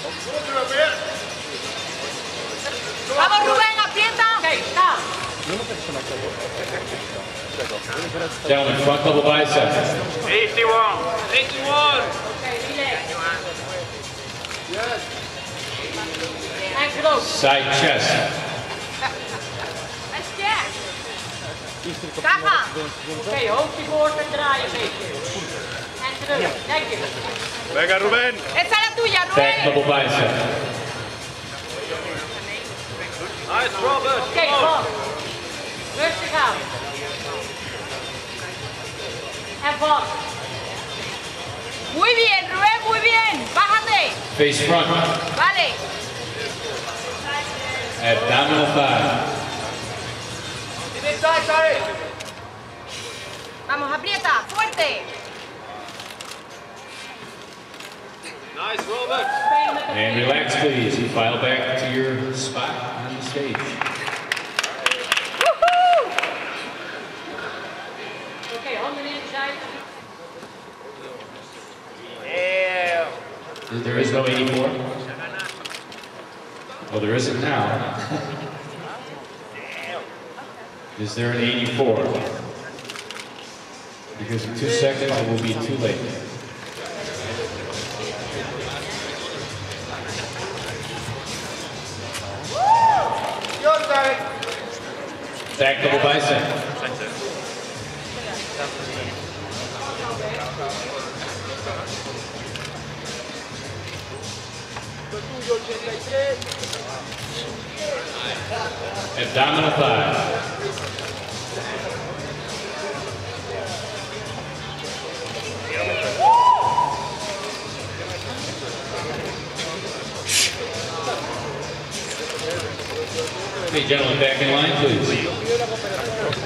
Vamos Rubén, aprieta. Gentlemen, front double bicep. 81. 81. Side chest. En sterk. Kaga. Oké, hoofdje voor en draaien een beetje. En terug, denk je. Venga, Rubén. Esa es la tuya, Back Rubén. double bicep. Nice, Robert. Oké, kom. Rustig aan. En vast. Muy bien, Rubén, muy bien. Bájate. Face front. Vale. Abdominal thigh. Vamos, aprieta. Fuerte. Nice, Robert. And relax, please. You file back to your spot on the stage. Woehoe. Oké, handen in de zij. There is no 84? Well, there isn't now. Is there an 84? Because in 2 seconds it will be too late. Back double bicep. Abdominal thigh. Okay, gentlemen, back in line, please.